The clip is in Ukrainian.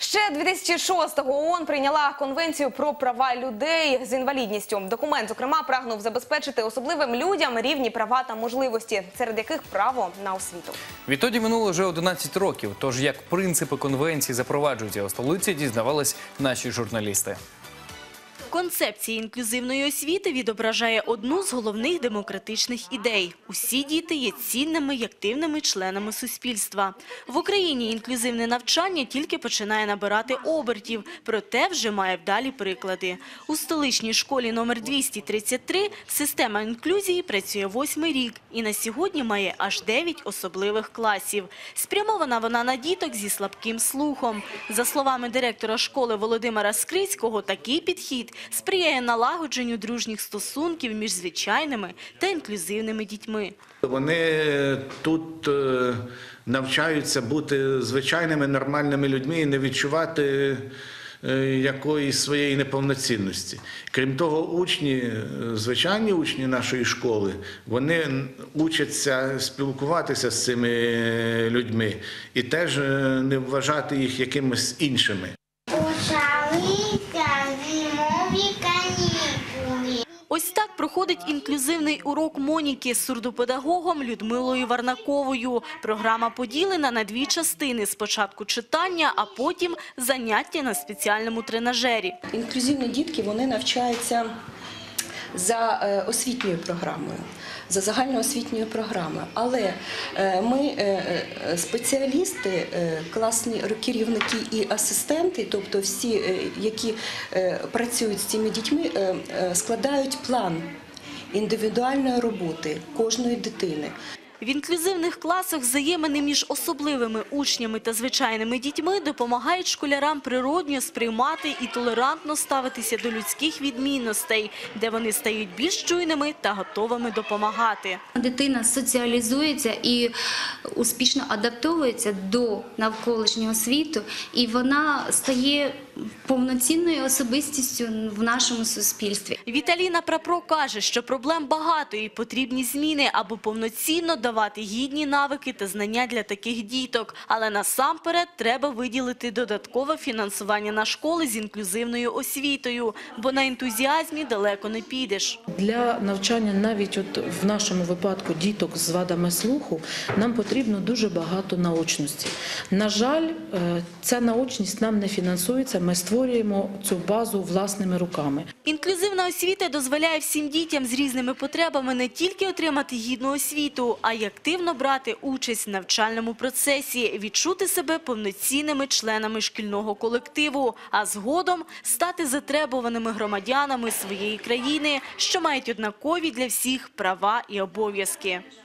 Ще 2006-го ООН прийняла Конвенцію про права людей з інвалідністю. Документ, зокрема, прагнув забезпечити особливим людям рівні права та можливості, серед яких право на освіту. Відтоді минуло вже 11 років. Тож як принципи конвенції запроваджуються у столиці, дізнавались наші журналісти. Концепція інклюзивної освіти відображає одну з головних демократичних ідей. Усі діти є цінними й активними членами суспільства. В Україні інклюзивне навчання тільки починає набирати обертів, проте вже має вдалі приклади. У столичній школі номер 233 система інклюзії працює 8-й рік і на сьогодні має аж 9 особливих класів. Спрямована вона на діток зі слабким слухом. За словами директора школи Володимира Скрицького, такий підхід сприяє налагодженню дружніх стосунків між звичайними та інклюзивними дітьми. Вони тут навчаються бути звичайними, нормальними людьми і не відчувати якоїсь своєї неповноцінності. Крім того, учні, звичайні учні нашої школи, вони учаться спілкуватися з цими людьми і теж не вважати їх якимось іншими. Ось так проходить інклюзивний урок Моніки з сурдопедагогом Людмилою Варнаковою. Програма поділена на 2 частини – спочатку читання, а потім заняття на спеціальному тренажері. Інклюзивні дітки, вони навчаються за освітньою програмою, за загальноосвітньою програмою. Але ми, спеціалісти, класні керівники і асистенти, тобто всі, які працюють з цими дітьми, складають план індивідуальної роботи кожної дитини. В інклюзивних класах взаємини між особливими учнями та звичайними дітьми допомагають школярам природньо сприймати і толерантно ставитися до людських відмінностей, де вони стають більш чуйними та готовими допомагати. Дитина соціалізується і успішно адаптовується до навколишнього світу, і вона стає повноцінною особистістю в нашому суспільстві. Віталіна Прапро каже, що проблем багато і потрібні зміни, аби повноцінно давати гідні навики та знання для таких діток. Але насамперед треба виділити додаткове фінансування на школи з інклюзивною освітою, бо на ентузіазмі далеко не підеш. Для навчання навіть в нашому випадку діток з вадами слуху нам потрібно дуже багато наочності. На жаль, ця наочність нам не фінансується, ми створюємо цю базу власними руками. Інклюзивна освіта дозволяє всім дітям з різними потребами не тільки отримати гідну освіту, а й активно брати участь в навчальному процесі, відчути себе повноцінними членами шкільного колективу, а згодом стати затребуваними громадянами своєї країни, що мають однакові для всіх права і обов'язки.